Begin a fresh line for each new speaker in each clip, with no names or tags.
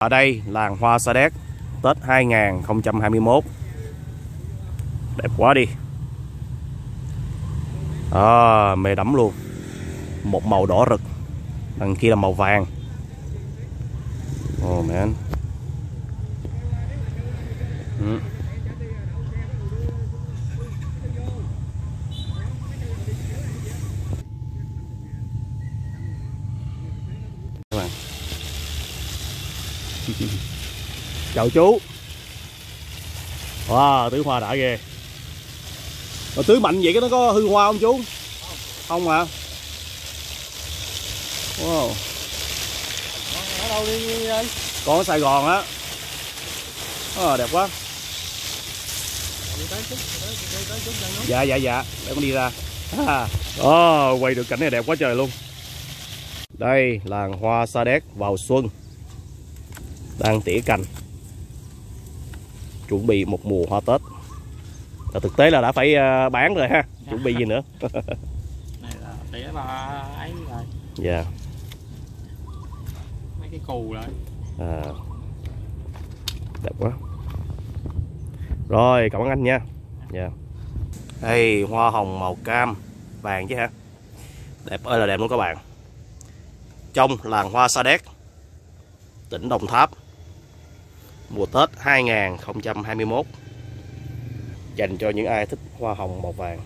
Ở đây làng hoa Sa Đéc Tết 2021. Đẹp quá đi. Mê đắm luôn. Một màu đỏ rực, đằng kia là màu vàng. Oh man. Các bạn. Chào chú. Wow, tưới hoa đã ghê. Rồi tưới mạnh vậy cái nó có hư hoa không chú? Không hả? Wow.
Ở đâu đi anh?
Còn ở Sài Gòn á. Đẹp quá. Dạ. Để con đi ra. Quay được cảnh này đẹp quá trời luôn. Đây làng hoa Sa Đéc vào xuân, đang tỉa cành, chuẩn bị một mùa hoa Tết. Thực tế là đã phải bán rồi ha. Chuẩn bị gì nữa.
Này là tỉa ba ấy rồi.
Dạ.
Mấy cái cù rồi.
Đẹp quá. Rồi, cảm ơn anh nha. Dạ. Đây hoa hồng màu cam vàng chứ hả? Đẹp ơi là đẹp luôn các bạn. Trong làng hoa Sa Đéc, tỉnh Đồng Tháp, mùa Tết 2021, dành cho những ai thích hoa hồng màu vàng.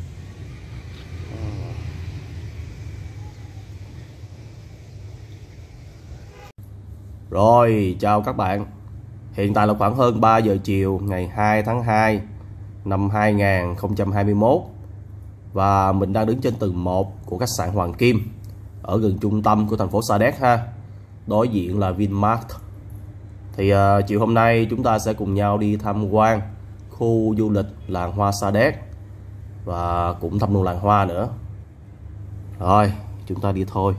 Rồi, chào các bạn. Hiện tại là khoảng hơn 3 giờ chiều ngày 2 tháng 2 năm 2021. Và mình đang đứng trên tầng 1 của khách sạn Hoàng Kim, ở gần trung tâm của thành phố Sa Đéc ha. Đối diện là Vinmart. Thì chiều hôm nay chúng ta sẽ cùng nhau đi tham quan khu du lịch làng hoa Sa Đéc, và cũng thăm luôn làng hoa nữa. Rồi, chúng ta đi thôi.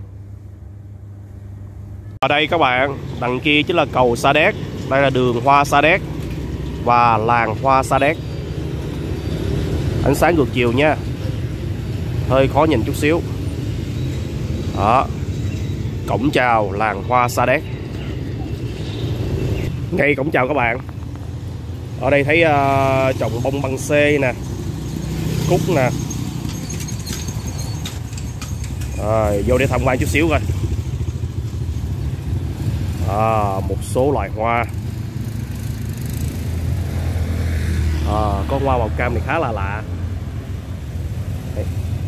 Ở đây các bạn, đằng kia chính là cầu Sa Đéc. Đây là đường hoa Sa Đéc và làng hoa Sa Đéc. Ánh sáng ngược chiều nha, hơi khó nhìn chút xíu. Đó, cổng chào làng hoa Sa Đéc. Ngay cổng chào các bạn. Ở đây thấy trồng bông băng xê nè, cúc nè. Rồi, vô để tham quan chút xíu coi. Một số loại hoa. Có hoa màu cam này khá là lạ. Đây.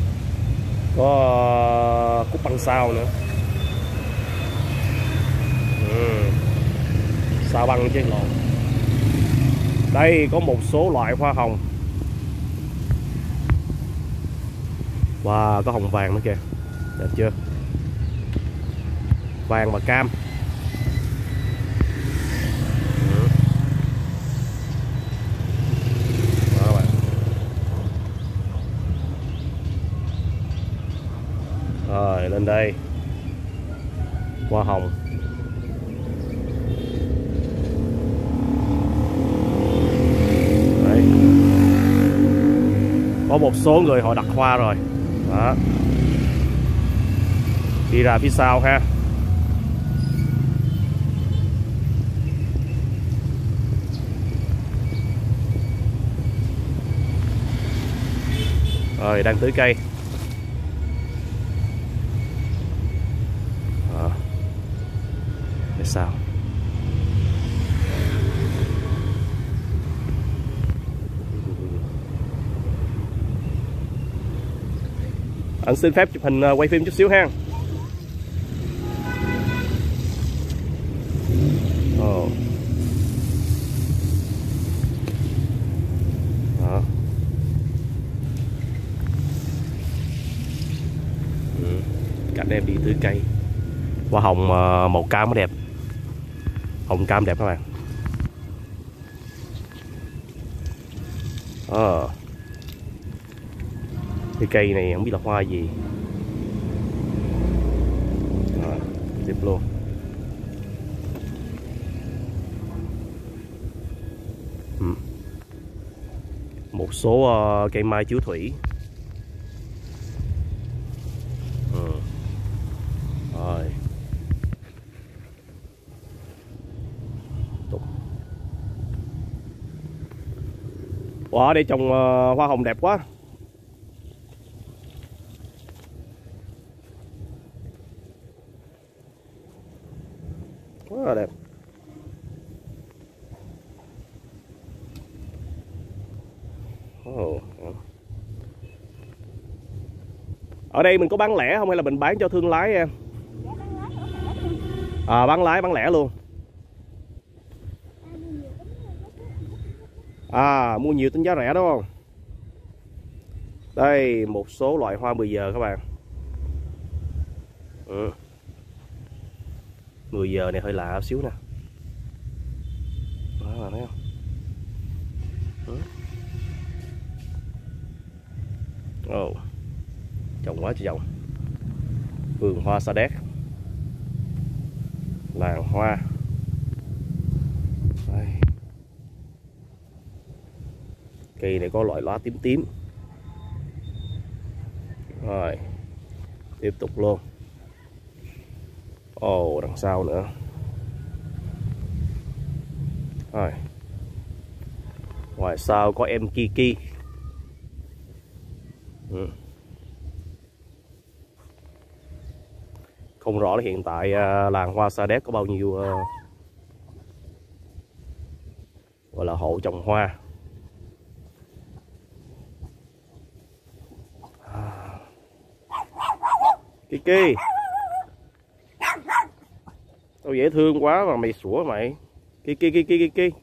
Có cúc băng sao nữa. Sao băng chứ lộn. Đây có một số loại hoa hồng. Wow, có hồng vàng nữa kìa. Đẹp chưa? Vàng và cam. Đó bạn. Rồi lên đây. Hoa hồng. Đấy. Có một số người họ đặt hoa rồi. Đó. Đi ra phía sau ha. Rồi đang tưới cây. Để sao? Anh xin phép chụp hình quay phim chút xíu ha. Đó. Cảnh em đi tưới cây. Hoa hồng màu cam mới đẹp. Hồng cam đẹp các bạn. Cái cây này không biết là hoa gì. Đẹp luôn. Một số cây mai chiếu thủy. Rồi. Ở đây trồng hoa hồng đẹp quá. Quá là đẹp. Ở đây mình có bán lẻ không hay là mình bán cho thương lái em? À, bán lẻ luôn. À, mua nhiều tính giá rẻ đúng không? Đây một số loại hoa 10 giờ các bạn. 10 giờ này hơi lạ một xíu nè. Đó, bạn thấy không? Trồng quá trời trồng. Vườn hoa Sa Đéc, làng hoa. Đây. Cây này có loại lá tím tím. Rồi tiếp tục luôn. Đằng sau nữa. Rồi ngoài sau có em Kiki. Không rõ là hiện tại làng hoa Sa Đéc có bao nhiêu gọi là hộ trồng hoa. Kiki, tao dễ thương quá mà mày sủa mày. Kiki.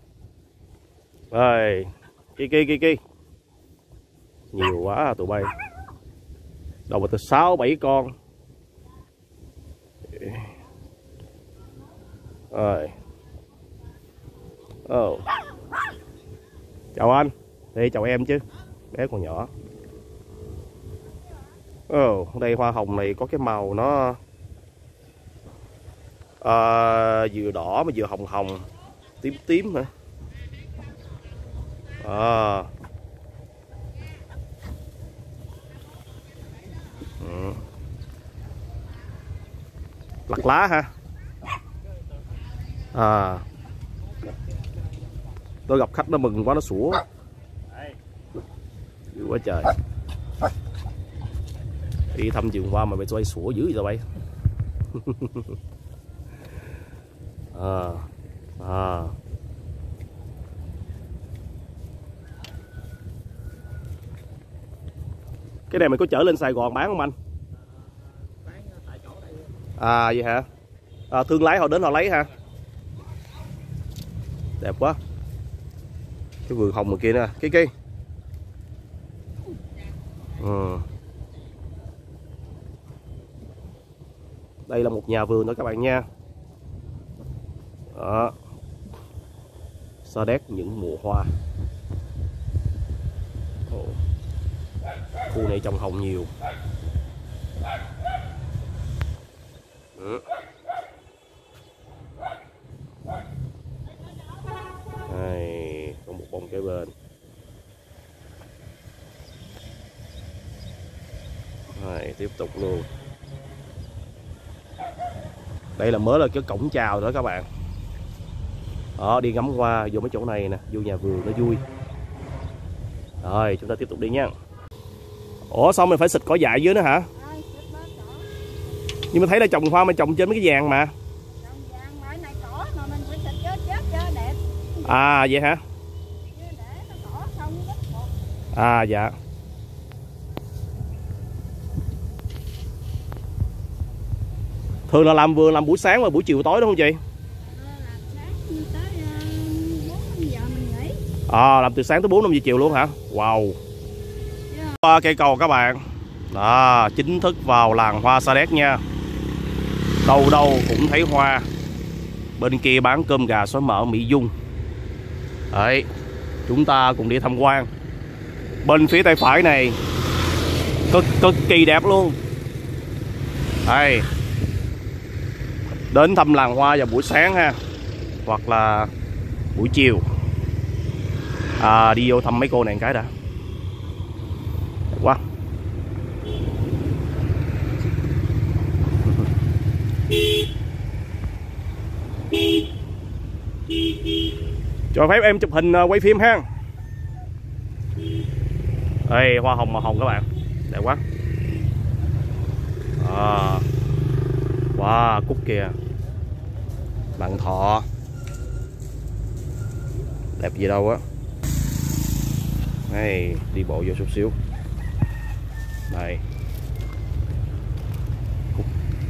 Rồi, Kiki. Nhiều quá à, tụi bay. Đâu mà từ 6-7 con. Rồi. Chào anh. Đây chào em chứ. Bé còn nhỏ. Đây hoa hồng này có cái màu nó vừa đỏ mà vừa hồng hồng, tím hả? Lặt lá hả? Tôi gặp khách nó mừng quá nó sủa dữ quá trời. Đi thăm vườn hoa mà mày xoay sủa dữ vậy bay. Cái này mày có chở lên Sài Gòn bán không anh? À vậy hả? Thương lái họ đến họ lấy hả? Đẹp quá. Cái vườn hồng ở kia nè, Kiki. Đây là một nhà vườn đó các bạn nha. Đó. Sa Đéc những mùa hoa. Khu này trồng hồng nhiều. Đây, có một bông kế bên. Đây, tiếp tục luôn. Đây là mới là cái cổng chào đó các bạn. Đó, đi ngắm hoa vô mấy chỗ này nè, vô nhà vườn nó vui. Rồi, chúng ta tiếp tục đi nha. Ủa sao mình phải xịt cỏ dại dưới nữa hả? Nhưng mà thấy là trồng hoa mà trồng trên mấy cái vàng mà. À vậy hả? À dạ. Thường là làm vườn làm buổi sáng và buổi chiều tối đúng không chị? Làm từ sáng tới 4-5 giờ chiều luôn hả? Wow. Cây cầu các bạn. Đó, chính thức vào làng hoa Sa Đéc nha. Đâu đâu cũng thấy hoa. Bên kia bán cơm gà xói mỡ Mỹ Dung. Đấy, chúng ta cùng đi tham quan. Bên phía tay phải này cực kỳ đẹp luôn. Đây. Đến thăm làng hoa vào buổi sáng ha, hoặc là buổi chiều. Đi vô thăm mấy cô này một cái đã. Đẹp quá. Cho phép em chụp hình quay phim ha. Đây hoa hồng màu hồng các bạn, đẹp quá. Wow, cúc kìa, vạn thọ, đẹp gì đâu á. Đây đi bộ vô chút xíu. Đây cúc.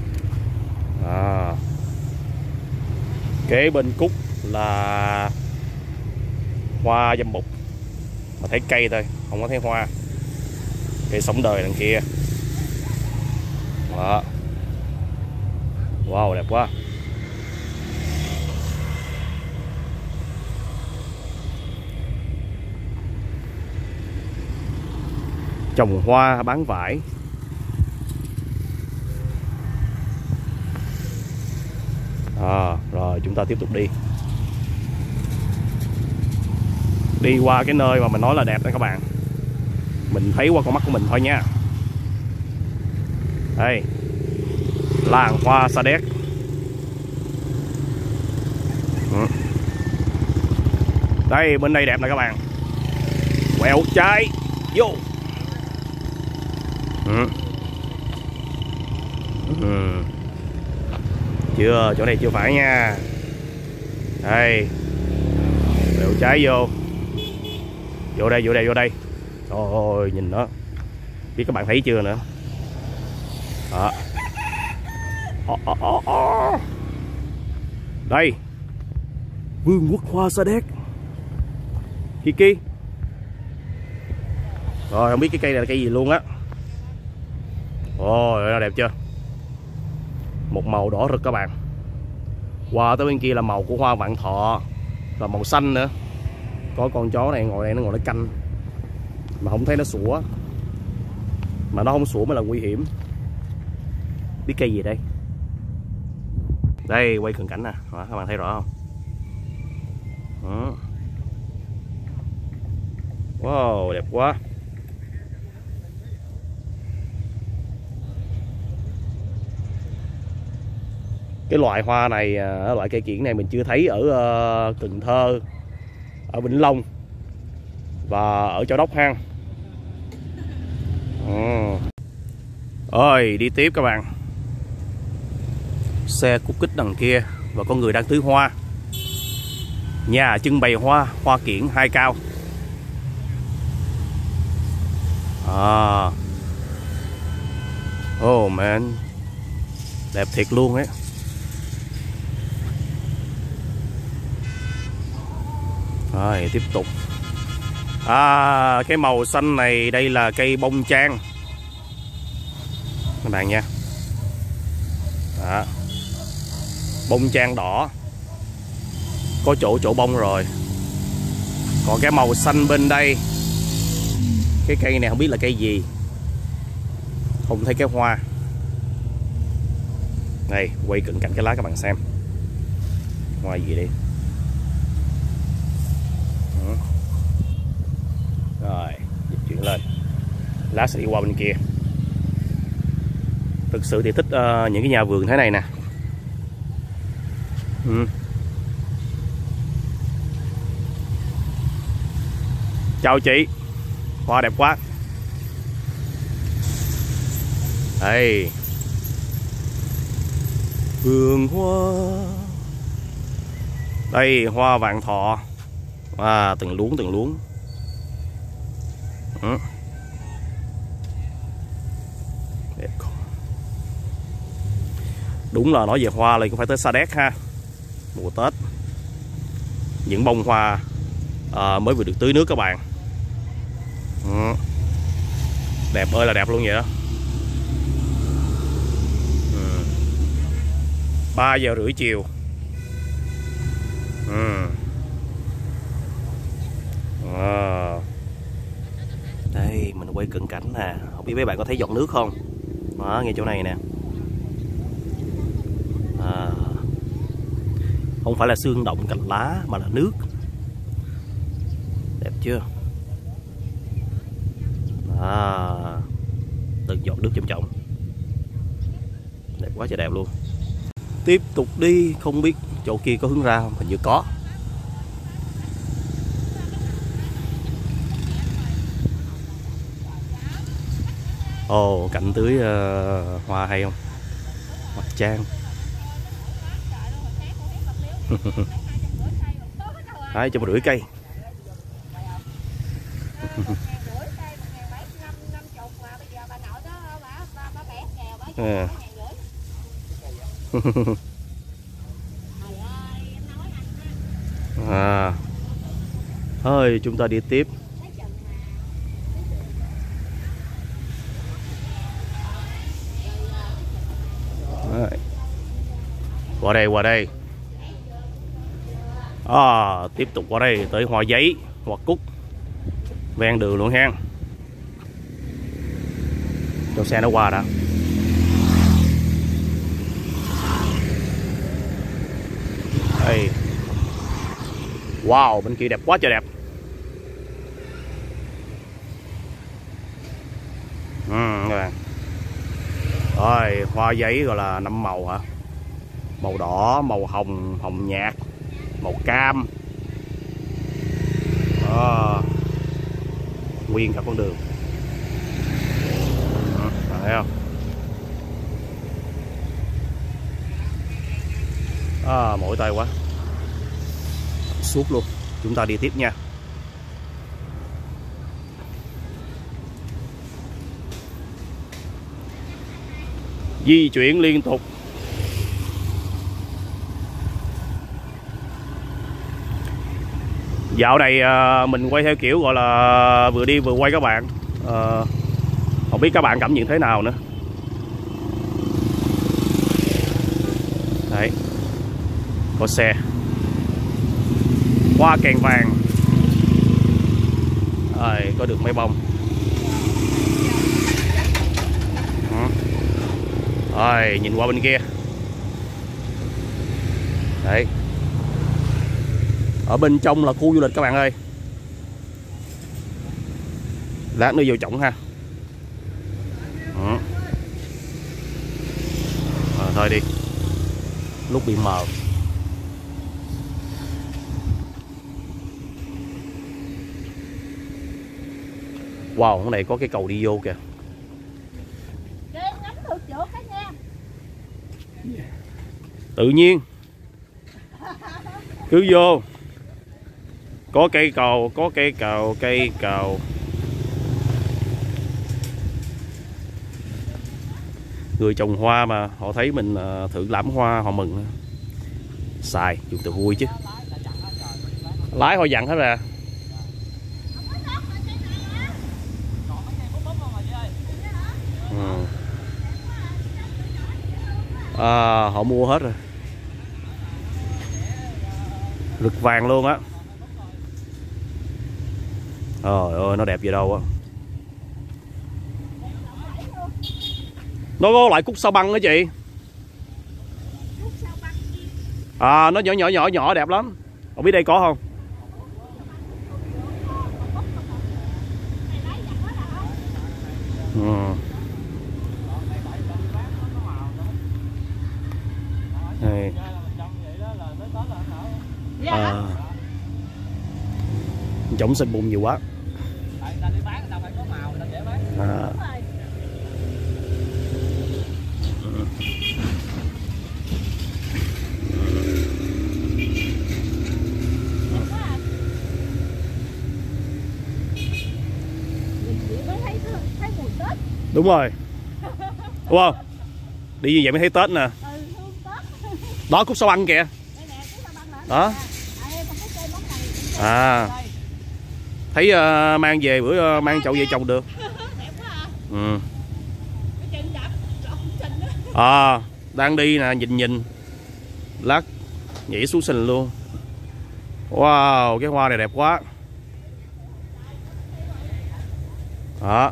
Kế bên cúc là hoa dâm bụt, mà thấy cây thôi không có thấy hoa. Cây sống đời đằng kia. Đó. Wow, đẹp quá. Trồng hoa bán vải. Rồi chúng ta tiếp tục đi. Đi qua cái nơi mà mình nói là đẹp đó các bạn. Mình thấy qua con mắt của mình thôi nha. Đây, làng hoa Sa Đéc. Đây bên đây đẹp nè các bạn. Quẹo trái vô. Chưa, chỗ này chưa phải nha. Đây, quẹo trái vô. Vô đây, vô đây, vô đây. Trời ơi, nhìn nó. Biết các bạn thấy chưa nữa. Đó. Đây, vườn quốc hoa Sa Đéc. Kiki. Rồi không biết cái cây này là cây gì luôn á. Ôi, đẹp chưa? Một màu đỏ rực các bạn. Qua tới bên kia là màu của hoa vạn thọ, là màu xanh nữa. Có con chó này ngồi đây, nó ngồi nó canh mà không thấy nó sủa. Mà nó không sủa mới là nguy hiểm. Biết cây gì đây? Đây, quay cận cảnh nè. Đó, các bạn thấy rõ không? Đó. Wow, đẹp quá. Cái loại hoa này, loại cây kiển này mình chưa thấy ở Cần Thơ, ở Vĩnh Long và ở Châu Đốc ha. Ơi, đi tiếp các bạn. Xe cút kích đằng kia và có người đang tưới hoa. Nhà trưng bày hoa, hoa kiển 2 cao. Oh man, đẹp thiệt luôn ấy. Rồi tiếp tục. Cái màu xanh này đây là cây bông trang các bạn nha. Đó. Bông trang đỏ, có chỗ bông rồi. Còn cái màu xanh bên đây, cái cây này không biết là cây gì, không thấy cái hoa. Đây, quay cận cảnh cái lá các bạn xem. Hoa gì đi. Rồi, dịch chuyển lên. Lá sẽ đi qua bên kia. Thực sự thì thích những cái nhà vườn thế này nè. Chào chị. Hoa đẹp quá. Đây, vườn hoa. Đây, hoa vạn thọ. Từng luống. Đẹp. Đúng là nói về hoa là cũng phải tới Sa Đéc ha. Mùa Tết, những bông hoa mới vừa được tưới nước các bạn. Đẹp ơi là đẹp luôn vậy đó. 3 giờ rưỡi chiều. Đây mình quay cận cảnh nè. Không biết mấy bạn có thấy giọt nước không? Đó, ngay chỗ này nè. Không phải là xương động cành lá mà là nước. Đẹp chưa? Từng giọt nước chậm trọng. Đẹp quá trời đẹp luôn. Tiếp tục đi, không biết chỗ kia có hướng ra không? Hình như có. Ồ, cảnh tưới hoa hay không? Hoa trang. Đấy, cho 1,5 cây. À. À. Thôi chúng ta đi tiếp. Đấy. Qua đây. À, tiếp tục qua đây tới hoa giấy, hoa cúc ven đường luôn ha. Cho xe nó qua đã. Đây. Wow, bên kia đẹp quá trời đẹp. Các bạn. Rồi, hoa giấy gọi là 5 màu hả? Màu đỏ, màu hồng, hồng nhạt, màu cam. Nguyên cả con đường. Thấy không? Mỏi tay quá. Suốt luôn. Chúng ta đi tiếp nha. Di chuyển liên tục. Dạo này mình quay theo kiểu gọi là vừa đi vừa quay các bạn. Không biết các bạn cảm nhận thế nào nữa. Đấy. Có xe. Hoa kèn vàng. Rồi, có được máy bông. Rồi, nhìn qua bên kia. Đấy. Ở bên trong là khu du lịch các bạn ơi. Lát nữa vô trọng ha. Thôi đi. Lúc bị mờ. Wow, cái này có cái cầu đi vô kìa. Tự nhiên. Cứ vô. Có cây cầu, cây cầu. Người trồng hoa mà họ thấy mình thử lãm hoa họ mừng. Xài, dùng từ vui chứ. Lái họ dặn hết ra. Họ mua hết rồi. Rực vàng luôn á. Trời ơi, nó đẹp gì đâu á. Nó có loại cúc sao băng đó chị. Nó nhỏ đẹp lắm. Không biết đây có không? Đây. Trống xanh bùn nhiều quá. Đúng rồi. Đúng không? Đi như vậy mới thấy Tết nè. Đó, cúc sao băng kìa. Đó. Thấy mang về bữa mang chậu về trồng được. Đang đi nè, nhìn lát nhảy xuống sình luôn. Wow, cái hoa này đẹp quá. Đó.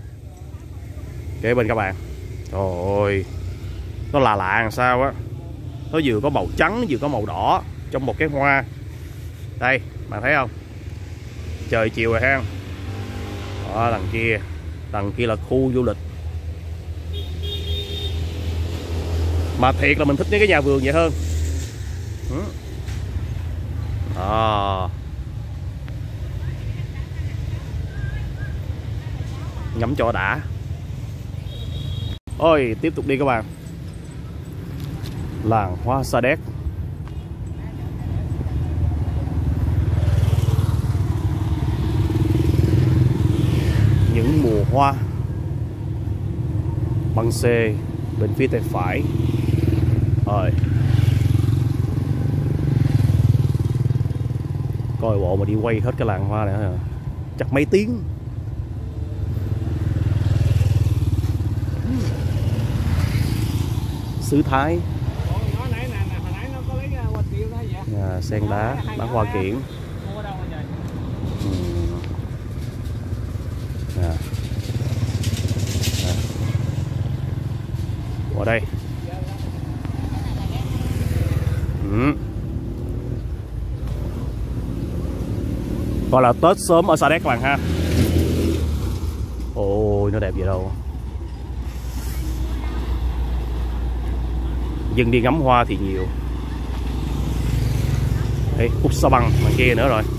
Kế bên các bạn. Trời ơi. Nó lạ làm sao á. Nó vừa có màu trắng vừa có màu đỏ trong một cái hoa. Đây, bạn thấy không? Trời chiều rồi ha. Đó, đằng kia là khu du lịch. Mà thiệt là mình thích những cái nhà vườn vậy hơn. Ngắm cho đã. Ôi, tiếp tục đi các bạn. Làng hoa Sa Đéc. Những mùa hoa. Băng xe bên phía tay phải. Rồi. Coi bộ mà đi quay hết cái làng hoa này hả? Chắc mấy tiếng. Xứ Thái. Nhà sen đá, bán hoa kiển. Ở đây. Gọi là Tết sớm ở Sa Đéc các bạn ha. Ôi nó đẹp vậy đâu. Dân đi ngắm hoa thì nhiều. Đây, Cúc Sa Băng đằng kia nữa rồi.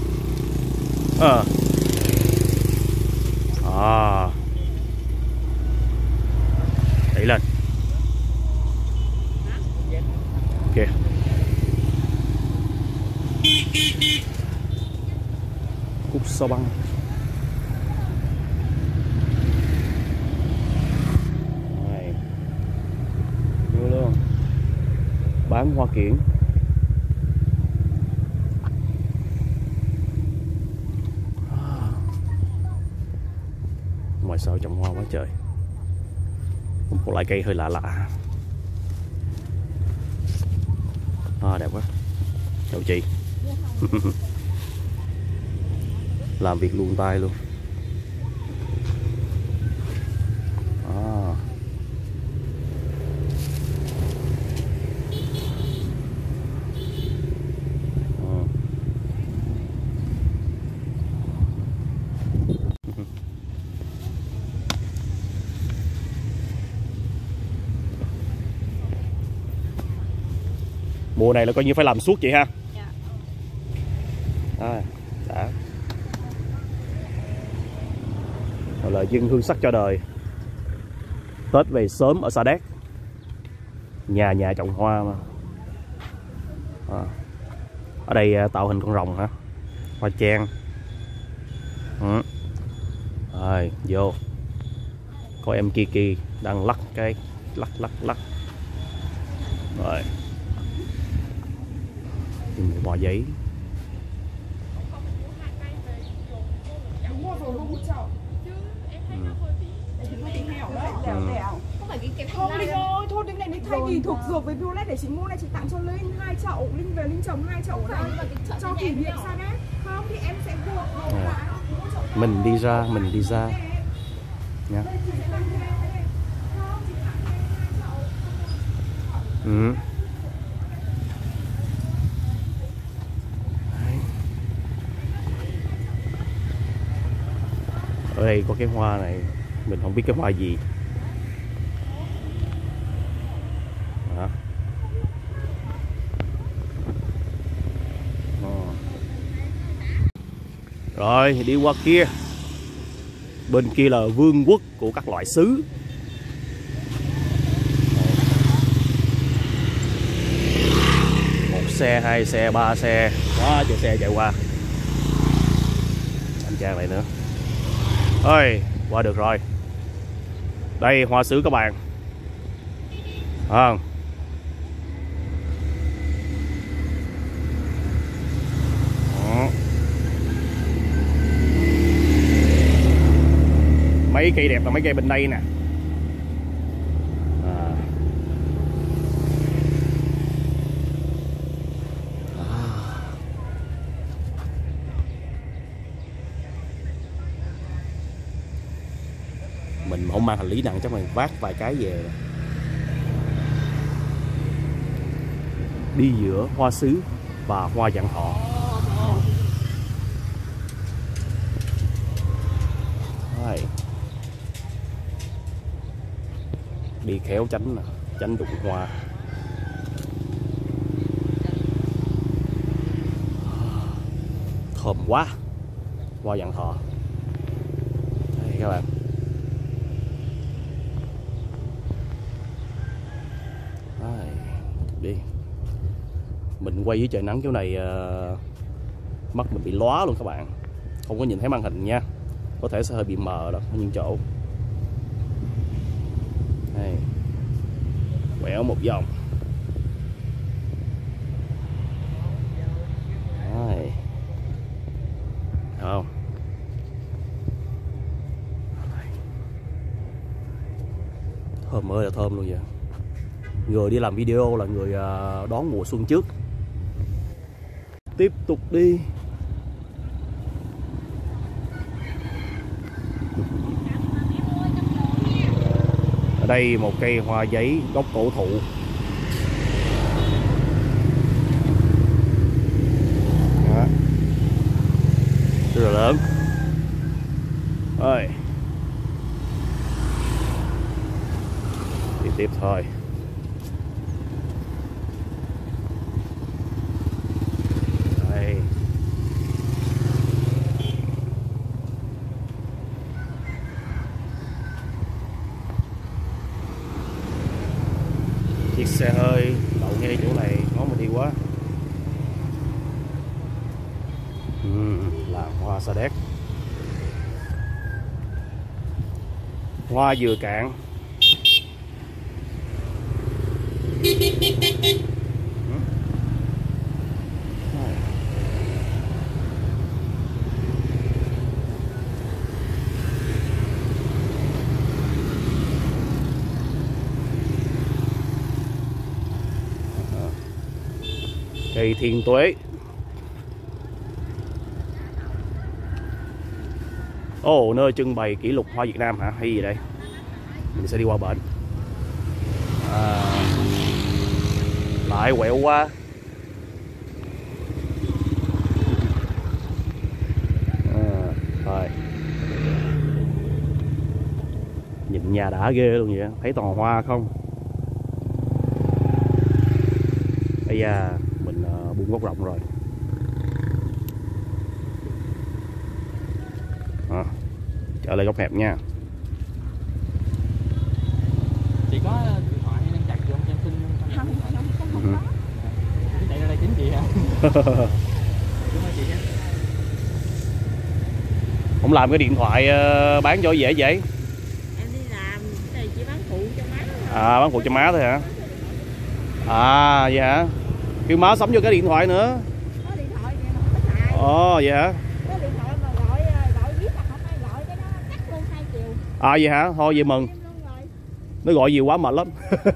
Đẩy lên. Ok. Cúc Sa Băng. Này. Vô luôn. Bán hoa kiển. Ngoài sau trồng hoa quá trời. Một loại cây hơi lạ lạ. Đẹp quá. Chào chị. Làm việc luôn tay luôn. Mùa này là coi như phải làm suốt chị ha. Đã. Gọi là dân hương sắc cho đời. Tết về sớm ở Sa Đéc. Nhà nhà trồng hoa mà. Ở đây tạo hình con rồng hả? Hoa trang. Rồi vô. Có em Kiki đang lắc cái lắc. Rồi. Bò giấy.
Không Linh ơi, thôi Linh này Linh thay vì thuộc dược với Violet để chị mua này, chị tặng cho Linh 2 chậu, Linh về Linh trồng 2 chậu này cho kỷ niệm Sa Đéc. Không thì em sẽ buộc
mình đi ra nha. Ở đây có cái hoa này, mình không biết cái hoa gì. Rồi đi qua kia. Bên kia là vương quốc của các loại sứ. Một xe, 2 xe, 3 xe, quá trời xe chạy qua. Anh Trang này nữa. Ơi, qua được rồi. Đây hoa sứ các bạn. Mấy cây đẹp là mấy cây bên đây nè. Mình không mang hành lý nặng chắc mình vác vài cái về. Đi giữa hoa sứ và hoa vạn thọ. Đi khéo tránh nè, tránh đụng hoa. Thơm quá. Hoa vạn thọ. Đây các bạn. Mình quay với trời nắng kiểu này mắt mình bị lóa luôn các bạn, không có nhìn thấy màn hình nha, có thể sẽ hơi bị mờ đó ở những chỗ. Đây, quẹo một vòng. Đây. Không. Thơm ơi là thơm luôn vậy. Người đi làm video là người đón mùa xuân trước. Tiếp tục đi. Ở đây một cây hoa giấy gốc cổ thụ. Đó. Rất là lớn. Rồi. Đi tiếp thôi. Đây. Chiếc xe hơi đậu ngay chỗ này, ngó mà đi quá. Là hoa sa đéc, hoa dừa cạn. Cây thiên tuế. Ồ, nơi trưng bày kỷ lục hoa Việt Nam hả? Hay gì đây? Mình sẽ đi qua bển. Lại quẹo qua. Rồi. Nhìn nhà đã ghê luôn vậy. Thấy toàn hoa không? Bây giờ mình buông góc rộng rồi. Trở lại góc hẹp nha.
Chị có điện thoại đang chặt vô em xin không có. Chạy ra đây kiếm chị hả? Cảm ơn chị nha.
Không làm cái điện thoại bán cho dễ vậy?
Em đi làm, cái này chỉ bán phụ cho má thôi.
À, bán phụ cho má thôi hả? À, vậy hả? Kêu má sắm vô cái điện thoại nữa.
Có điện thoại vậy mà không có xài.
Ồ, vậy hả?
Có điện thoại mà gọi biết là không ai gọi cái đó cắt luôn 2 triệu.
À, vậy hả? Thôi vậy mừng. Nó gọi nhiều quá mệt lắm.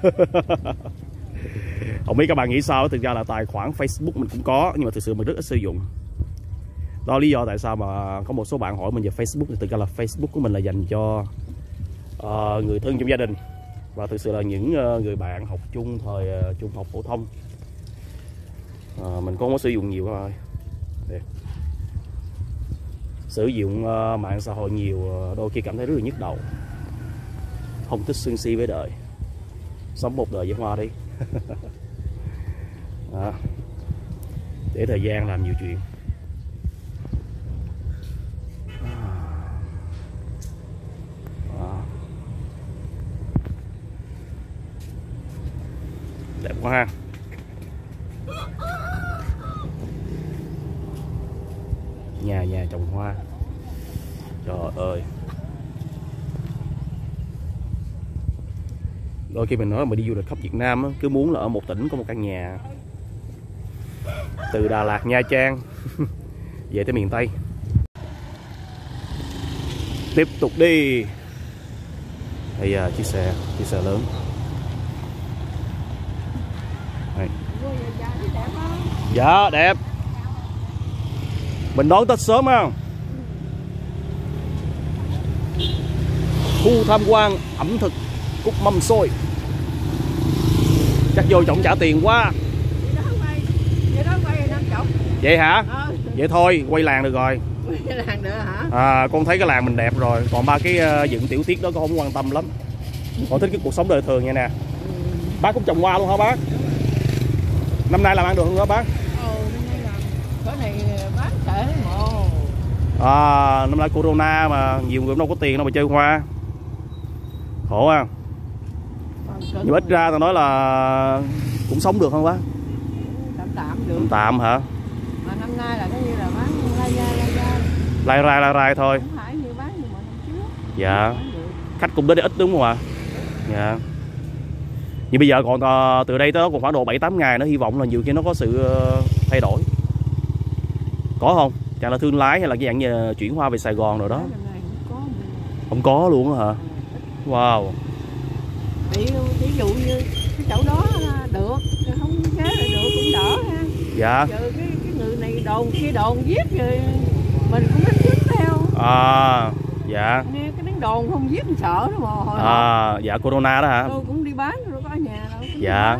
Không biết các bạn nghĩ sao, thực ra là tài khoản Facebook mình cũng có, nhưng mà thực sự mình rất ít sử dụng. Đó là lý do tại sao mà có một số bạn hỏi mình về Facebook. Thì thực ra là Facebook của mình là dành cho người thân trong gia đình, và thực sự là những người bạn học chung thời trung học phổ thông. Mình không có sử dụng nhiều thôi. Sử dụng mạng xã hội nhiều đôi khi cảm thấy rất là nhức đầu, không thích sân si với đời, sống một đời với hoa đi. Để thời gian làm nhiều chuyện. Đẹp quá ha. Nhà trồng hoa. Trời ơi. Đôi khi mình nói mà đi du lịch khắp Việt Nam á, cứ muốn là ở một tỉnh có một căn nhà. Từ Đà Lạt, Nha Trang về tới miền Tây. Tiếp tục đi. Bây giờ chiếc xe lớn. Đây. Dạ đẹp. Mình đón Tết sớm không? Khu tham quan ẩm thực Cúc Mâm Xôi. Chắc vô trọng trả tiền quá. Vậy hả? Vậy thôi quay làng được rồi.
Quay làng nữa hả?
Con thấy cái làng mình đẹp rồi. Còn ba cái dựng tiểu tiết đó con không quan tâm lắm. Con thích cái cuộc sống đời thường nha nè. Bác cũng trồng hoa luôn hả bác? Năm nay làm ăn được không đó bác?
Năm nay làm cái này bán trễ mồ.
Năm nay corona mà nhiều người đâu có tiền đâu mà chơi hoa. Khổ không? Nhưng ít ra tao nói là cũng sống được không bác?
Tạm
tạm được.
Tạm hả?
Mà năm nay là cái như là bán
Lai rai thôi.
Không phải như bán như mọi năm trước.
Dạ. Khách cũng đến đây ít đúng không ạ? Dạ. Nhưng bây giờ còn từ đây tới còn khoảng độ 7-8 ngày nữa, hy vọng là nhiều khi nó có sự thay đổi. Có không? Chẳng là thương lái hay là cái dạng như chuyển hoa về Sài Gòn rồi đó. Không có luôn hả? Wow.
Ví dụ như cái chỗ đó được, không giá là được cũng đỡ ha.
Dạ.
Giờ cái người này đồn kia đồn giết rồi mình cũng đánh giết theo.
À, dạ.
Nghe cái đánh đồn không giết mình sợ đó mà.
À, dạ corona đó hả?
Tôi cũng đi bán rồi có ở nhà đâu.
Dạ.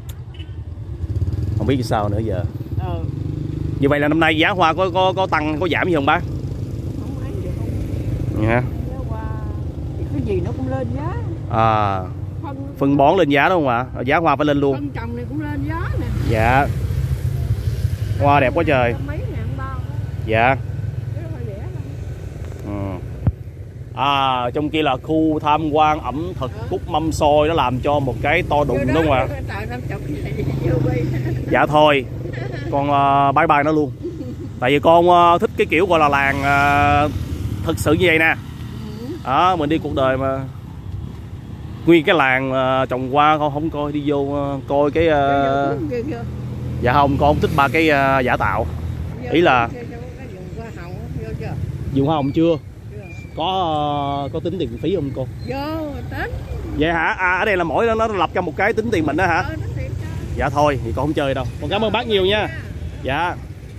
Không biết sao nữa giờ. Như vậy là năm nay giá hoa có tăng có giảm gì không bác?
Không ấy được không.
Dạ.
Giá hoa thì cái gì nó cũng lên giá.
À. Phân bón lên giá đúng không ạ? Giá hoa phải lên luôn.
Phân trồng này cũng lên giá nè.
Dạ. Hoa đẹp quá trời.
Mấy ngàn bao.
Dạ. À, trong kia là khu tham quan ẩm thực Cúc Mâm Xôi, nó làm cho một cái to đùng đúng không ạ? Dạ thôi, con bye bye nó luôn. Tại vì con thích cái kiểu gọi là làng thực sự như vậy nè. Đó, mình đi cuộc đời mà nguyên cái làng trồng hoa con không coi, đi vô coi cái dạ không, con không thích ba cái giả tạo. Ý là dùng hoa hồng chưa? Có tính tiền phí không cô?
Vô tính.
Vậy hả? À, ở đây là mỗi nó lập cho một cái tính tiền mình đó hả? Dạ thôi thì con không chơi đâu. Con cảm ơn bác nhiều nha. Dạ.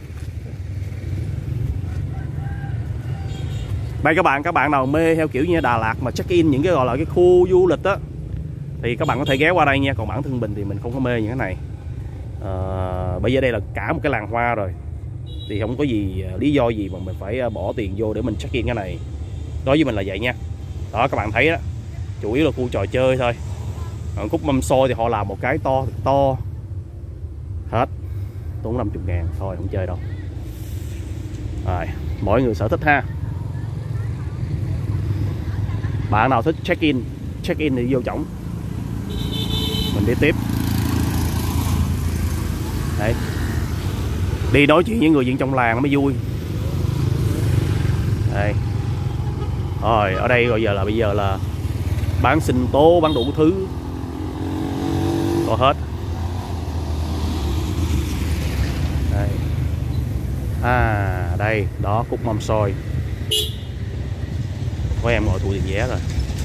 Đây các bạn nào mê theo kiểu như Đà Lạt mà check in những cái gọi là cái khu du lịch á thì các bạn có thể ghé qua đây nha. Còn bản thân mình thì mình không có mê những cái này. Bây giờ đây là cả một cái làng hoa rồi thì không có gì lý do gì mà mình phải bỏ tiền vô để mình check in cái này. Đối với mình là vậy nha. Đó, các bạn thấy đó, chủ yếu là khu trò chơi thôi. Còn Cúc Mâm Xôi thì họ làm một cái to hết, tốn 50.000 thôi, không chơi đâu. Rồi, mỗi người sở thích ha. Bạn nào thích check in thì vô trỏng, mình đi tiếp. Đấy, đi nói chuyện với người dân trong làng mới vui. Đây. Rồi ở đây bây giờ là bán sinh tố, bán đủ thứ, có hết. Đây. À đây đó, Cúc Mâm Xôi. Có em ngồi thu tiền vé rồi.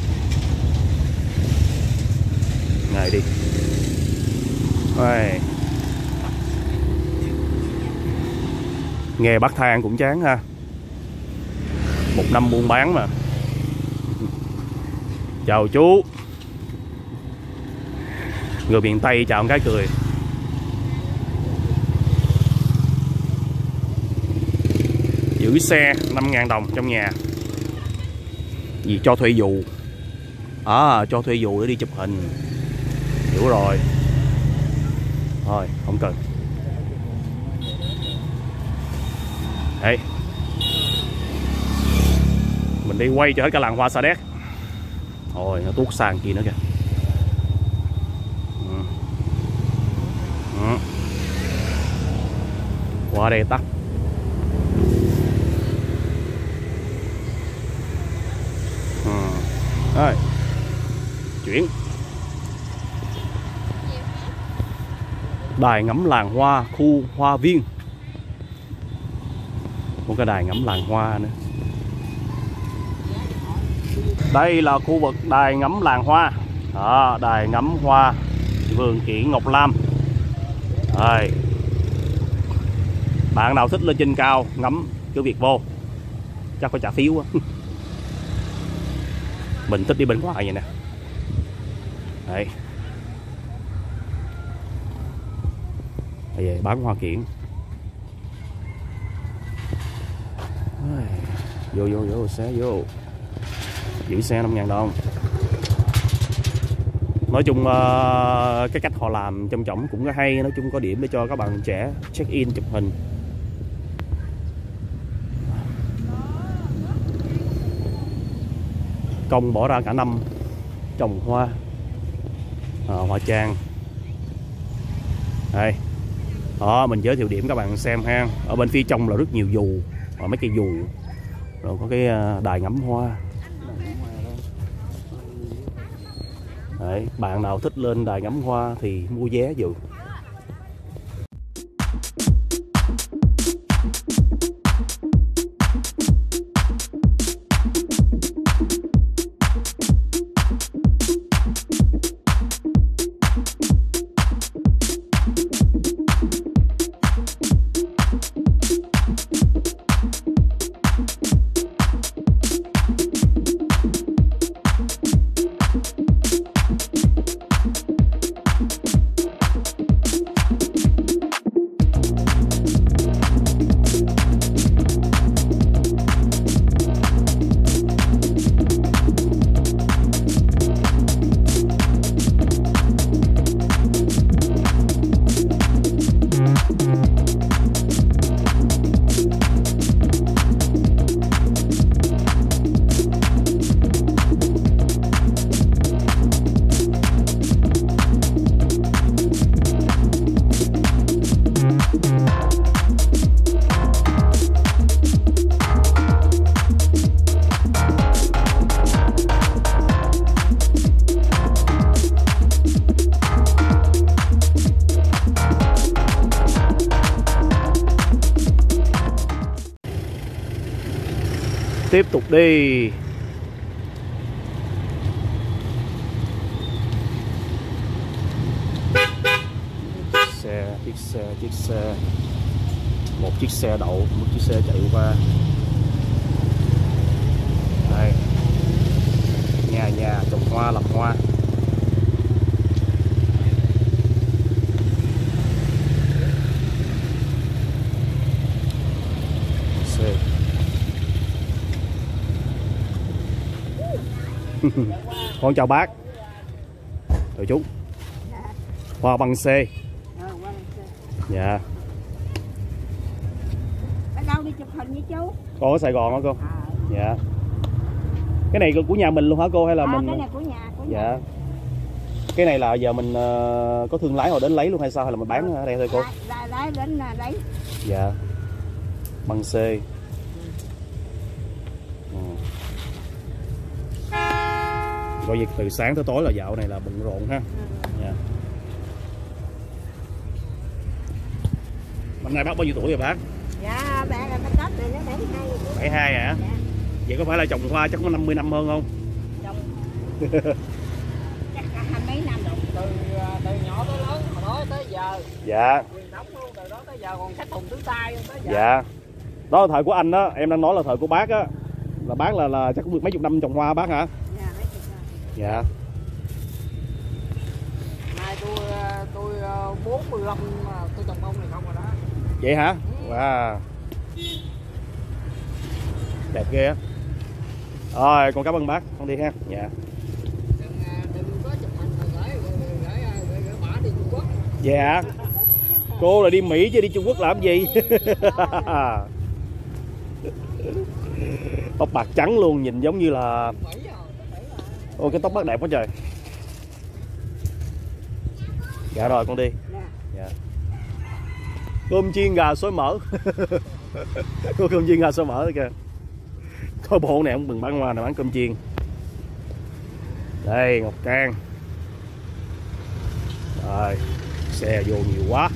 Này đi. Đây. Nghe bác than cũng chán ha. Một năm buôn bán mà. Chào chú. Người miền Tây chào một cái cười. Giữ xe 5.000 đồng trong nhà. Gì cho thuê dù. À, cho thuê dù để đi chụp hình. Hiểu rồi. Thôi không cần. Đấy, mình đi quay cho hết cả làng hoa Sa Đéc. Thôi nó tuốt sang kia nữa kìa. Qua đây tắt. Rồi chuyển. Đài ngắm làng hoa khu Hoa Viên. Một cái đài ngắm làng hoa nữa. Đây là khu vực đài ngắm làng hoa. Đó, đài ngắm hoa vườn kiển Ngọc Lam. Rồi. Bạn nào thích lên trên cao ngắm cứ việc vô. Chắc phải trả phiếu á. Mình thích đi bên ngoài vậy nè. Đấy. Bây giờ bán hoa kiển. Vô xe vô. Giữ xe 5.000 đồng. Nói chung cái cách họ làm trong trọng cũng có hay. Nói chung có điểm để cho các bạn trẻ check in chụp hình. Công bỏ ra cả năm trồng hoa. Hoa trang. Đây. Đó, mình giới thiệu điểm các bạn xem ha. Ở bên phía trong là rất nhiều dù, mấy cây dù, rồi có cái đài ngắm hoa. Đấy, bạn nào thích lên đài ngắm hoa thì mua vé dự. Tiếp tục đi. Chiếc xe, một chiếc xe đậu, một chiếc xe chạy qua. Đây, nhà trồng hoa, làm hoa. Con chào bác. Rồi chú. Hoa bằng C. Dạ.
Ở đâu đi chụp hình với chú?
Con ở Sài Gòn hả cô? Dạ. Cái này của nhà mình luôn hả cô hay là mình?
Cái này của nhà.
Dạ. Cái này là giờ mình có thương lái họ đến lấy luôn hay sao, hay là mình bán ở đây thôi cô?
Lấy đến lấy.
Dạ. Bằng C. Gọi việc từ sáng tới tối là dạo này là bận rộn ha. Dạ. Năm nay bác bao nhiêu tuổi rồi bác?
Dạ, bạn là Tết rồi nó 72 rồi.
72 hả? Dạ. Vậy có phải là trồng hoa chắc có 50 năm hơn không?
Trồng chắc là 20 mấy năm rồi.
Từ nhỏ tới lớn hồi đó tới giờ.
Dạ.
Truyền thống luôn, từ đó tới giờ còn khách thùng tứ tay tới giờ.
Dạ. Đó là thời của anh đó, em đang nói là thời của bác á. Là bác là chắc cũng mấy chục năm trồng hoa bác hả?
Dạ, mấy chục năm.
Dạ.
Nay tôi 45 tôi trồng bông này không rồi đó.
Vậy hả? Wow. Đẹp ghê á. Rồi, con cảm ơn bác, con đi ha. Dạ.
Đừng có chụp hình rồi gửi bả đi Trung Quốc.
Vậy hả? Cô là đi Mỹ chứ đi Trung Quốc làm gì? Tóc bạc trắng luôn, nhìn giống như là... Ôi cái tóc bác đẹp quá trời. Dạ rồi con đi. Dạ. Cơm chiên gà xôi mỡ. Có cơm chiên gà xôi mỡ kìa. Coi bộ này không đừng bán hoa này, bán cơm chiên. Đây Ngọc Trang. Rồi, xe vô nhiều quá.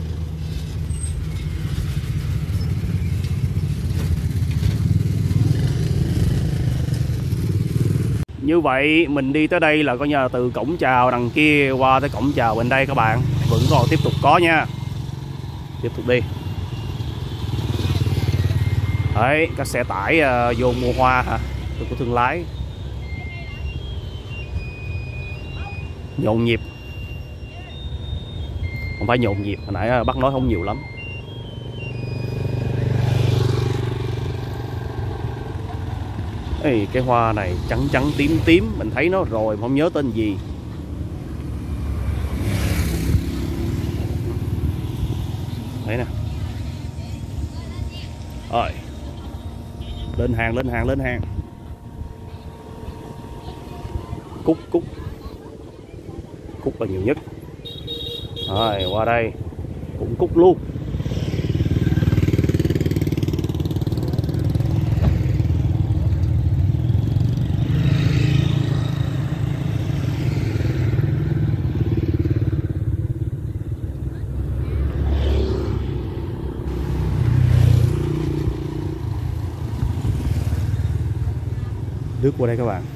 Như vậy mình đi tới đây là coi như là từ cổng chào đằng kia qua tới cổng chào bên đây các bạn. Vẫn còn tiếp tục có nha. Tiếp tục đi. Đấy, các xe tải vô mua hoa hả? Của thương lái. Nhộn nhịp. Không phải nhộn nhịp, hồi nãy bác nói không nhiều lắm. Ê, cái hoa này trắng trắng tím tím, mình thấy nó rồi mà không nhớ tên gì. Đấy nè. Rồi. Lên hàng, lên hàng, lên hàng. Cúc, cúc. Cúc là nhiều nhất. Rồi, qua đây cũng cúc luôn. Lướt qua đây các bạn.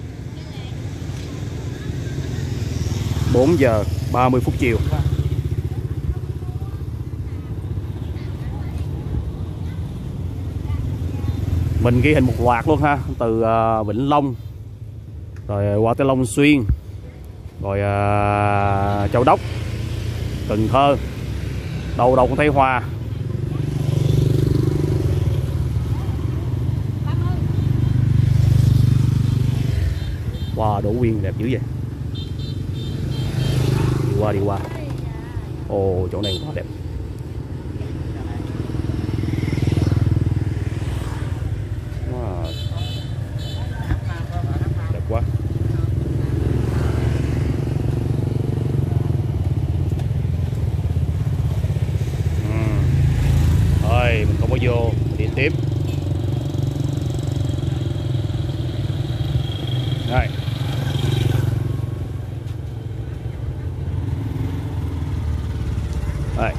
4 giờ 30 phút chiều. Mình ghi hình một loạt luôn ha, từ Vĩnh Long rồi qua tới Long Xuyên, rồi Châu Đốc, Cần Thơ, đâu đâu cũng thấy hoa. Wow, Đỗ Quyên đẹp dữ vậy. Đi qua. Ồ, chỗ này quá đẹp. Wow. Đẹp quá. Thôi, mình không có vô, mình đi tiếp. Rồi. Đây.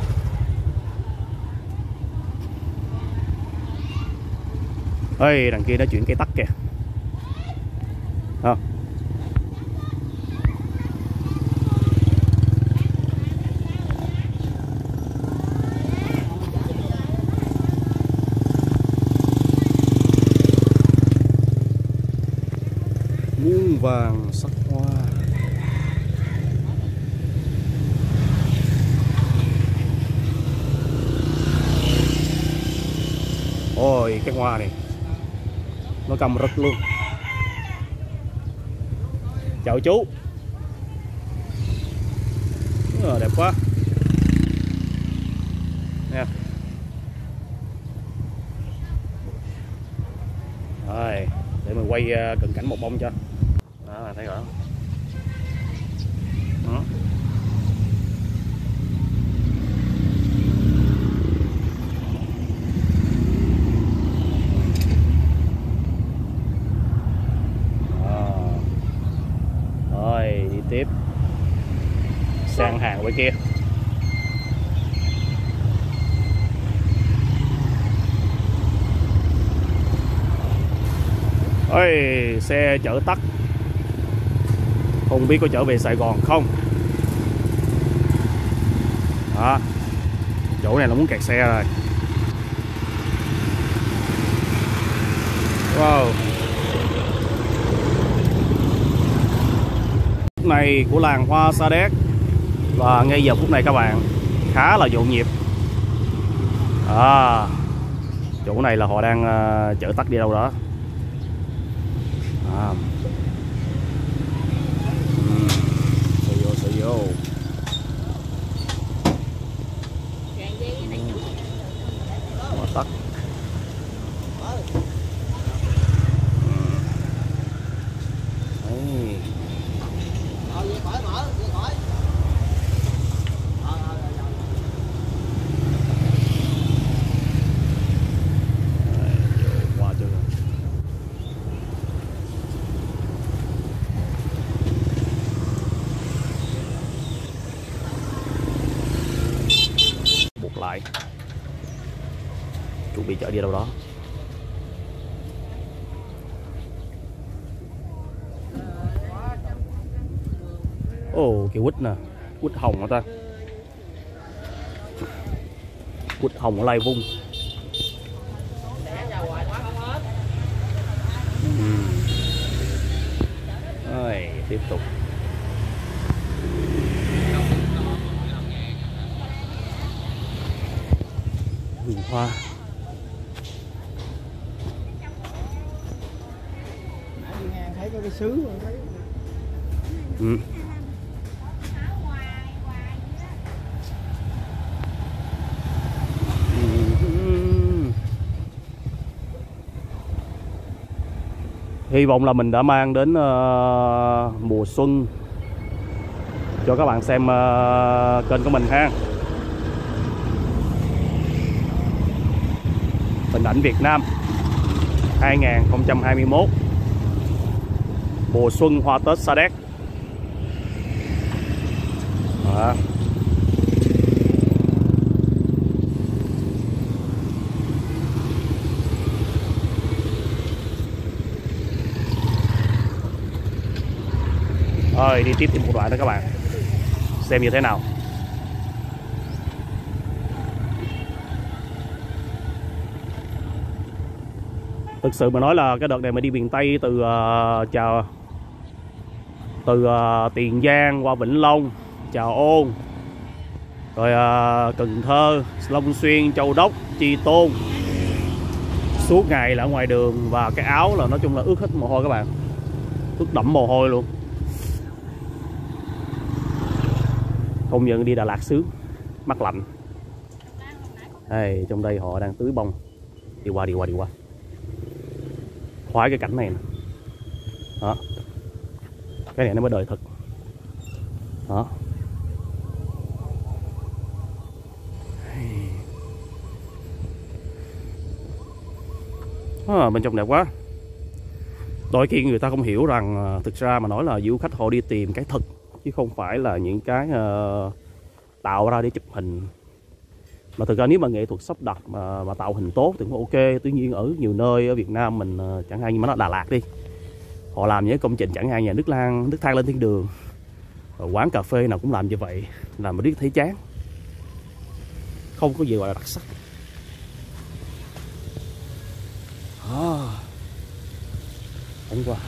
Ê, đằng kia nó chuyển cây tắc kìa. Muôn vàng sắc hoa. Ôi, cái hoa này nó cầm rực luôn. Chào chú. Đẹp quá nè. Rồi, để mình quay cận cảnh một bông cho. Đó, bạn thấy rõ. Đó. Rồi, đi tiếp sang hàng bên kia. Ôi, xe chở tắc, không biết có chở về Sài Gòn không. Đó, chỗ này là muốn kẹt xe rồi. Wow. Này của làng hoa Sa Đéc, và ngay giờ phút này các bạn khá là nhộn nhịp. Chỗ này là họ đang chở tắc đi đâu đó. Sẽ vô. Hoa tắc. Lại chuẩn bị chở đi đâu đó. Ồ, cái quýt nè, quýt hồng hả ta? Quýt hồng ở Lai Vung. Rồi, tiếp tục. Vườn hoa.
Thấy có cái sứ rồi thấy.
Hy vọng là mình đã mang đến mùa xuân cho các bạn xem kênh của mình ha. Hình ảnh Việt Nam 2021, mùa xuân hoa Tết Sa Đéc. Đó. Rồi đi tiếp thêm một đoạn nữa các bạn, xem như thế nào. Thực sự mà nói là cái đợt này mà đi miền Tây từ Tiền Giang qua Vĩnh Long, Trà Ôn, rồi Cần Thơ, Long Xuyên, Châu Đốc, Chi Tôn, suốt ngày là ở ngoài đường, và cái áo là nói chung là ướt hết mồ hôi các bạn, ướt đẫm mồ hôi luôn. Công nhận đi Đà Lạt sướng, mát lạnh. Đây, trong đây họ đang tưới bông, đi qua. Khoái cái cảnh này nè. Đó, cái này nó mới đời thật. Đó, bên trong đẹp quá. Đôi khi người ta không hiểu rằng thực ra mà nói là du khách họ đi tìm cái thật, chứ không phải là những cái tạo ra để chụp hình. Mà thực ra nếu mà nghệ thuật sắp đặt mà tạo hình tốt thì cũng ok. Tuy nhiên ở nhiều nơi ở Việt Nam mình, chẳng hạn như nó Đà Lạt đi, họ làm những công trình chẳng hạn như nước thang lên thiên đường, rồi quán cà phê nào cũng làm như vậy, làm mà biết thấy chán, không có gì gọi là đặc sắc. Đánh qua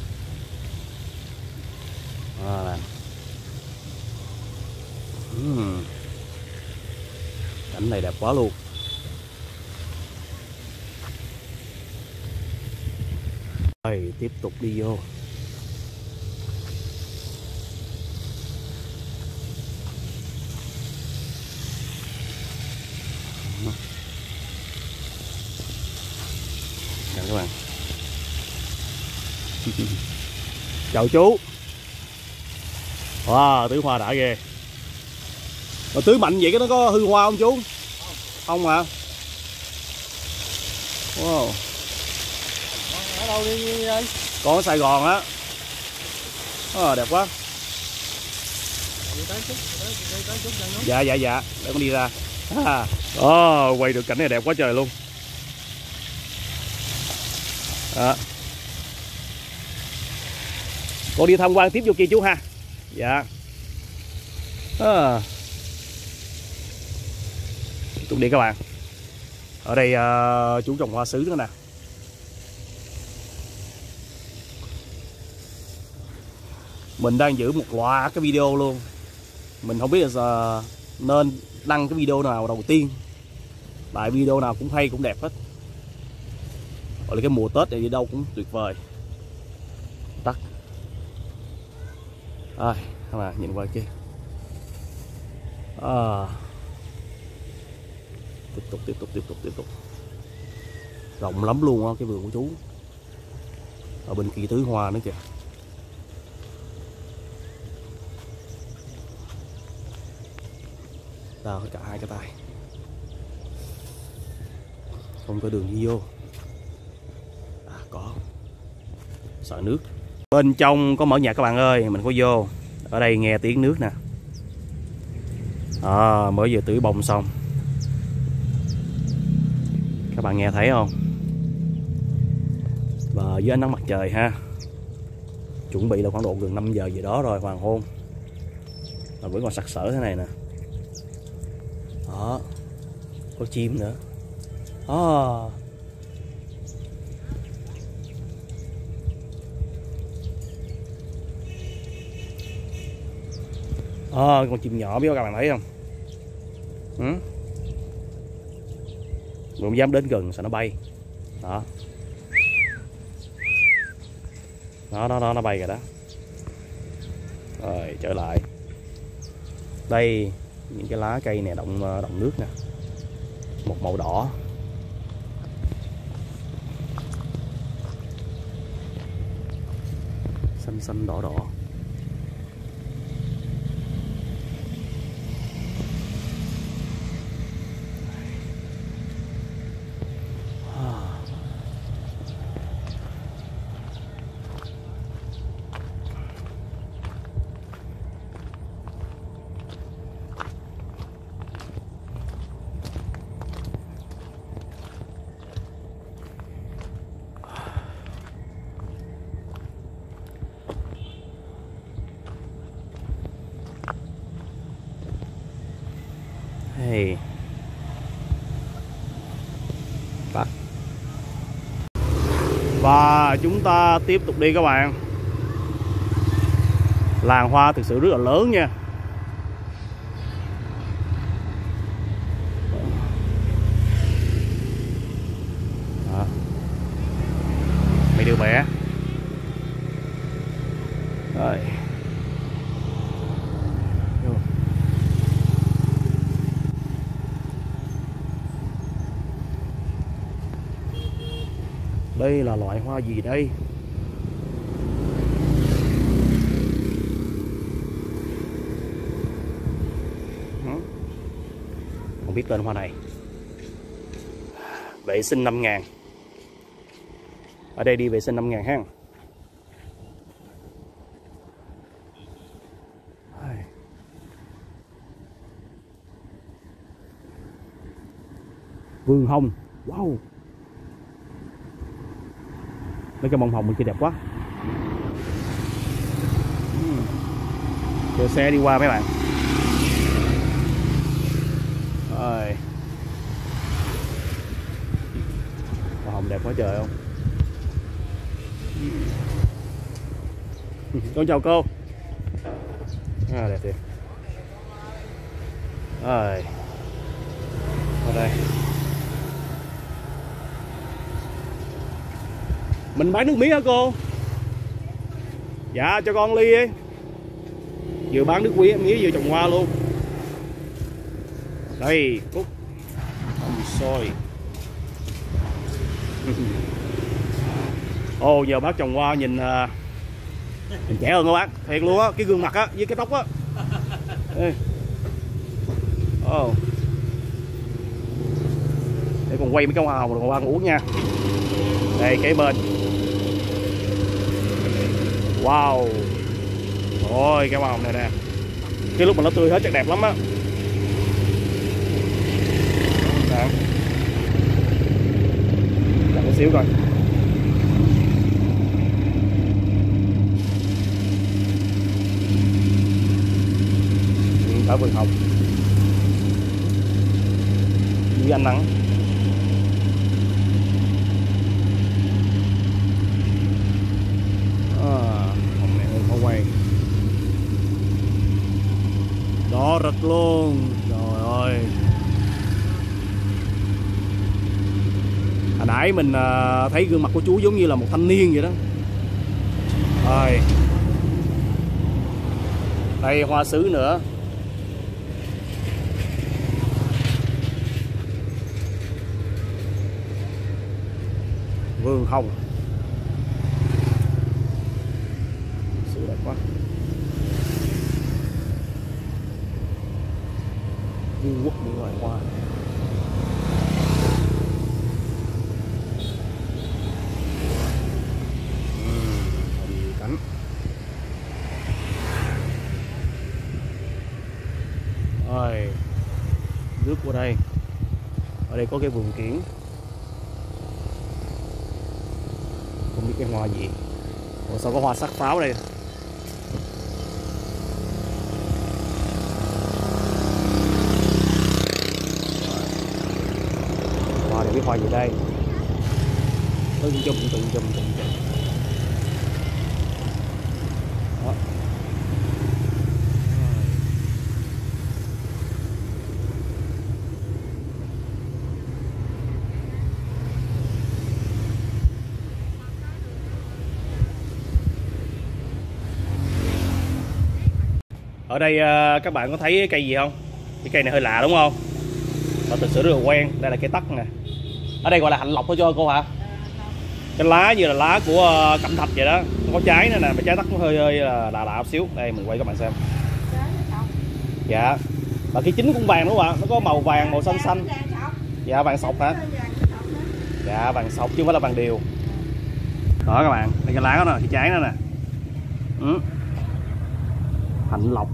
cảnh này đẹp quá luôn. Rồi tiếp tục đi vô. Chào các bạn. Chào chú. Wow, tưới hoa đã ghê. Mà tưới mạnh vậy cái nó có hư hoa không chú? Không hả? Wow.
Ở đâu đi đây?
Còn ở Sài Gòn á. Đẹp quá. Dạ. Để con đi ra. Quay được cảnh này đẹp quá trời luôn. Đó. Con đi tham quan tiếp vô kia chú ha. Dạ. Tiếp tục đi các bạn. Ở đây chú trồng hoa sứ nữa nè. Mình đang giữ một loạt cái video luôn. Mình không biết là giờ nên đăng cái video nào đầu tiên. Tại video nào cũng hay, cũng đẹp hết. Gọi là cái mùa Tết này đi đâu cũng tuyệt vời. Tắt. Các bạn nhìn qua kia. Tiếp tục. Rộng lắm luôn á cái vườn của chú. Ở bên kia tưới hoa nữa kìa. Đào cả hai cái tay. Không có đường đi vô. Có. Sợ nước. Bên trong có mở nhạc các bạn ơi, mình có vô. Ở đây nghe tiếng nước nè. Mới vừa tưới bông xong. Các bạn nghe thấy không? Và dưới ánh nắng mặt trời ha. Chuẩn bị là khoảng độ gần 5 giờ gì đó rồi, hoàng hôn. Mà vẫn còn sặc sỡ thế này nè. Đó. Có chim nữa. Con chim nhỏ biết các bạn thấy không? Không dám đến gần sợ nó bay. Đó. Đó nó bay rồi đó. Rồi trở lại. Đây những cái lá cây này động nước nè. Một màu đỏ. Xanh đỏ. Và chúng ta tiếp tục đi các bạn. Làng hoa thực sự rất là lớn nha. Đó. Mấy đứa bé. Rồi. Đây là loại hoa gì đây? Không biết tên hoa này. Vệ sinh 5.000. Ở đây đi vệ sinh 5.000 ha. Vườn hồng. Wow. Mấy cái bông hồng bên kia đẹp quá. Chờ xe đi qua mấy bạn. Rồi. Bông hồng đẹp quá trời không? Con chào cô. Đẹp thiệt. Rồi. Ở đây. Mình bán nước mía hả cô? Dạ cho con ly đi. Vừa bán nước mía vừa trồng hoa luôn. Đây cúc xôi. Ồ giờ bác trồng hoa nhìn trẻ hơn các bác. Thiệt luôn á, cái gương mặt á với cái tóc á. Để còn quay mấy cái hoa hồng rồi hoa uống nha. Đây kế bên. Wow. Ôi cái hoa hồng này nè. Cái lúc mà nó tươi hết chắc đẹp lắm á. Chờ một xíu coi. Cả vườn hồng. Dưới ánh nắng. Hồng này hơi khó quay. Đó rực luôn. Trời ơi. Hồi nãy mình thấy gương mặt của chú giống như là một thanh niên vậy đó. Rồi. Đây hoa sứ nữa. Vườn hồng. Sứ đẹp quá. Vương quốc những loài hoa. Nhiều cánh. Rồi nước qua đây. Ở đây có cái vườn kiển. Không biết cái hoa gì. Ủa sao có hoa sắc pháo đây? Hoa này biết hoa gì đây? Chùm. Đó. Ở đây các bạn có thấy cây gì không? Cái cây này hơi lạ đúng không? Nó thực sự rất là quen. Đây là cây tắc nè. Ở đây gọi là hạnh lộc thôi cho cô hả? Cái lá như là lá của cẩm thạch vậy đó. Nó có trái nữa nè, mà trái tắc nó hơi là lạ một xíu. Đây mình quay các bạn xem. Dạ. Và cái chính cũng vàng đúng không ạ? Nó có màu vàng, màu xanh xanh. Dạ vàng sọc hả? Dạ vàng sọc chứ không phải là vàng điều. Đó các bạn, đây cái lá đó nè, cái trái nó nè. Hạnh lộc.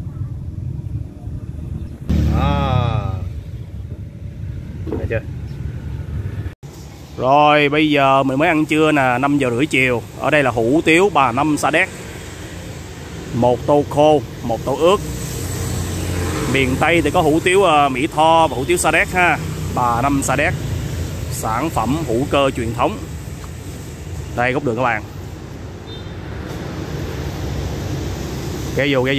Thấy chưa? Rồi bây giờ mình mới ăn trưa nè, 5 giờ rưỡi chiều. Ở đây là hủ tiếu Bà Năm Sa Đéc. 1 tô khô, 1 tô ướt. Miền Tây thì có hủ tiếu Mỹ Tho và hủ tiếu Sa Đéc ha. Bà Năm Sa Đéc, sản phẩm hữu cơ truyền thống. Đây góc đường các bạn. Ghé vô.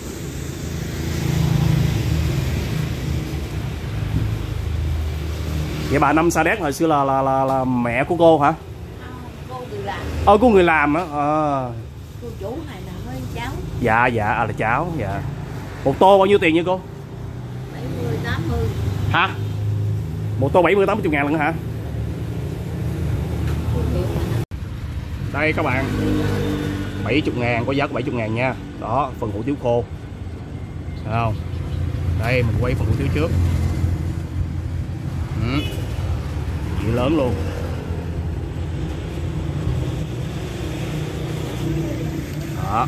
Vậy bà Năm Sa Đéc hồi xưa là mẹ của cô hả?
Cô người làm.
Cô người làm á.
Cô chủ này là hơi cháu.
Dạ là cháu. Dạ. Một tô bao nhiêu tiền như cô?
70, 80.
Hả? Một tô 70, 80 ngàn lần hả? Đây các bạn, 70 ngàn, có giá của 70 ngàn nha. Đó, phần hủ tiếu khô. Thấy không? Đây mình quay phần hủ tiếu trước. Dĩa lớn luôn. Đó.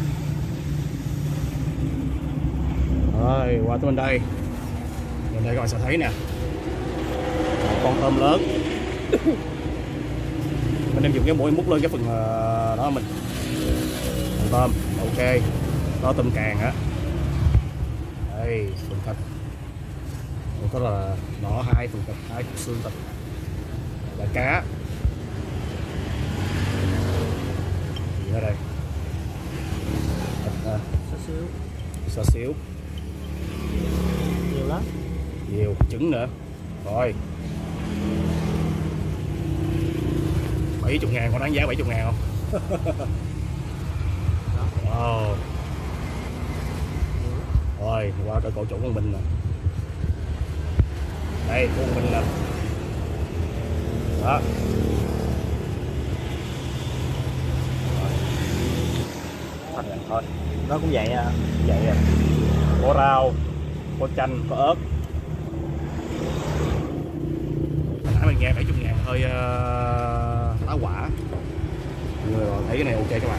Rồi qua tới bên đây. Bên đây các bạn sẽ thấy nè, một con tôm lớn. Mình em dùng cái mũi múc lên cái phần đó mình. Phần tôm, ok. Đó tôm càng á. Đây, phần thịt. Có là nó 2 phần thịt, 2 phần xương thịt. Là cá. Gì ở đây? Thịt xá xíu.
Nhiều lắm.
Nhiều, trứng nữa. Rồi. 70 ngàn, còn đáng giá 70 ngàn không? Wow. Rồi, qua cái cổ chủ con Bình nè. Đây, con Bình nè. Đó. Thôi,
Nó cũng vậy à.
vậy à. Có rau, có chanh, có ớt. Nãy mình nghe 70 ngàn hơi tá quả. Người thấy cái này ok các bạn.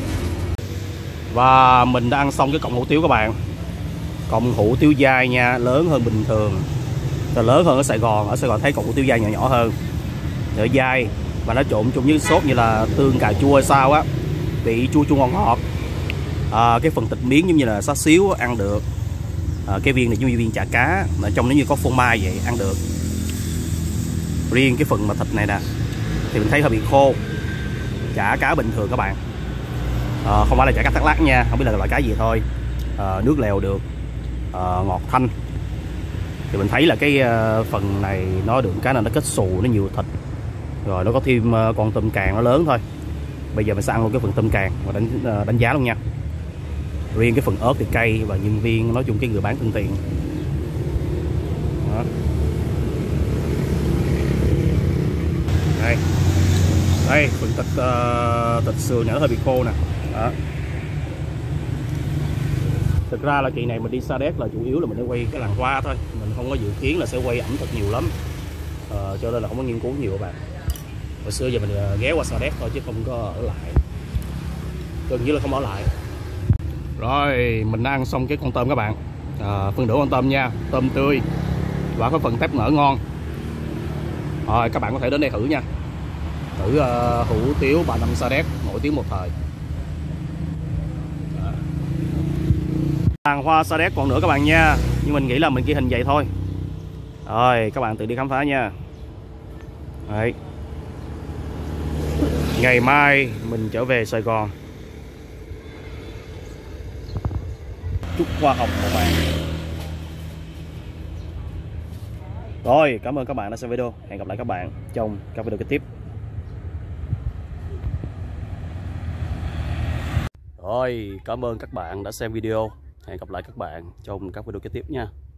Và mình đã ăn xong cái cọng hủ tiếu các bạn. Cọng hủ tiếu dai nha, lớn hơn bình thường. Là lớn hơn ở Sài Gòn thấy cọng hủ tiếu dai nhỏ nhỏ hơn. Để dai và nó trộn chung với sốt như là tương cà chua hay sao á. Vị chua ngon ngọt. Cái phần thịt miếng giống như là xá xíu ăn được. Cái viên này giống như viên chả cá, mà trong nó như có phô mai vậy ăn được. Riêng cái phần mà thịt này nè thì mình thấy hơi bị khô. Chả cá bình thường các bạn. Không phải là chả cá thác lát nha, không biết là loại cá gì thôi. Nước lèo được, ngọt thanh. Thì mình thấy là cái phần này nó được cái là nó kết xù, nó nhiều thịt. Rồi nó có thêm con tôm càng nó lớn thôi. Bây giờ mình sẽ ăn luôn cái phần tôm càng và đánh giá luôn nha. Riêng cái phần ớt thì cay và nhân viên nói chung cái người bán thân thiện. Đó. Đây phần thịt sườn này nó hơi bị khô nè. Đó. Thực ra là kỳ này mình đi Sa Đéc là chủ yếu là mình để quay cái làng hoa thôi, mình không có dự kiến là sẽ quay ẩm thực nhiều lắm, cho nên là không có nghiên cứu nhiều các bạn. Hồi xưa giờ mình ghé qua Sa Đéc thôi chứ không có ở lại, gần như là không ở lại. Rồi mình đã ăn xong cái con tôm các bạn, phân nửa con tôm nha, tôm tươi và có phần tép nở ngon. Rồi các bạn có thể đến đây thử nha, thử hủ tiếu bà Năm Sa Đéc nổi tiếng một thời. Làng hoa Sa Đéc còn nữa các bạn nha, nhưng mình nghĩ là mình ghi hình vậy thôi. Rồi các bạn tự đi khám phá nha. Đấy. Ngày mai mình trở về Sài Gòn. Chúc hoa hồng các bạn. Rồi, cảm ơn các bạn đã xem video. Hẹn gặp lại các bạn trong các video kế tiếp. Rồi, cảm ơn các bạn đã xem video. Hẹn gặp lại các bạn trong các video kế tiếp nha.